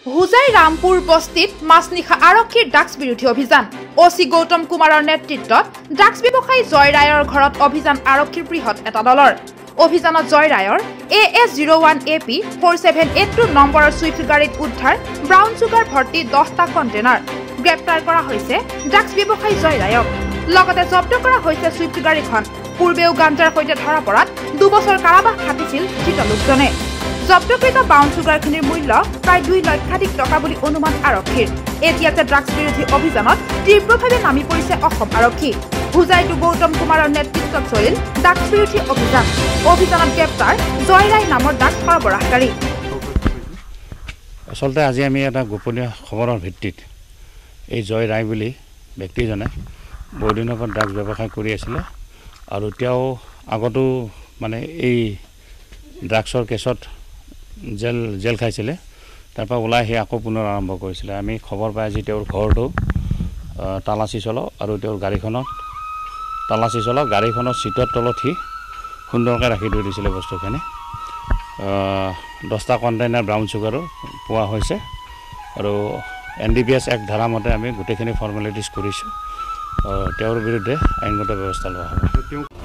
হুজাই ৰামপুৰ বস্তিত মাছনিশা আৰক্ষীৰ ড্ৰাগছ বিৰোধী অভিযান অচি গৌতম কুমাৰৰ নেতৃত্বত ড্ৰাগছ ব্যৱসায়ী জয় ৰায়ৰ ঘৰত অভিযান আৰক্ষীৰ বৃহৎ এটা দলৰ অভিযানত জয় ৰায়ৰ AS01 AP 4782 নম্বৰৰ সুইফট গাড়ীত উদ্ধাৰ ব্ৰাউন চুগাৰ ভৰ্তি 10টা কণ্টেইনাৰ গ্ৰেপ্তাৰ কৰা হৈছে ড্ৰাগছ ব্যৱসায়ী জয় ৰায়ক লগতে জব্দ কৰা হৈছে সুইফট গাড়ীখন পূৰ্বেও গাঞ্জাৰ সৈতে ধৰা পৰাত 2 বছৰ কাৰাবাস খাটিছিল ধৃত লোকজনে জব্দকৃত ব্ৰাউন চুগাৰখিনিৰ মূল্য প্ৰায় 2 লক্ষাধিক টকা বুলি অনুমান আৰক্ষীৰ এতিয়াতে ড্ৰাগছ বিৰোধী অভিযানত তীব্ৰভাৱে নামি পৰিছে অসম আৰক্ষী হুজাইটো গৌতম কুমাৰৰ নেতৃত্বত চলিল ড্ৰাগছ বিৰোধী অভিযানত গ্ৰেপ্তাৰ জয় ৰায় নামৰ ড্ৰাগছ সৰবৰাহকাৰী আচলতে আজি আমি এটা গোপনীয় খবৰৰ ভিত্তিত এই জয় ৰায় বুলি ব্যক্তিজনে বহুদিনৰ পৰা ড্ৰাগছ ব্যৱসায় কৰি আছিলে আৰু তেওঁ আগতো মানে এই ড্ৰাগছৰ কেছত জেল খাইছিলে তাৰপৰা ওলাই আহি আকৌ পুনৰ আৰম্ভ কৰিছিলে আমি খবৰ পাই আজি তেওঁৰ ঘৰটো তালাচী চলাওঁ আৰু তেওঁৰ গাড়ীখনত তালাচী চলাওঁ গাড়ীখনৰ চিটৰ তলত সি সুন্দৰকৈ ৰাখি থৈ দিছিলে বস্তুখিনি 10টা কণ্টেইনাৰ ব্ৰাউন চুগাৰো পোৱা হৈছে আৰু NDPS এক ধাৰামতে আমি গোটেইখিনি ফৰ্মেলিটিজ কৰিছোঁ তেওঁৰ বিৰুদ্ধে আইনগত ব্যৱস্থা লোৱা হ'ব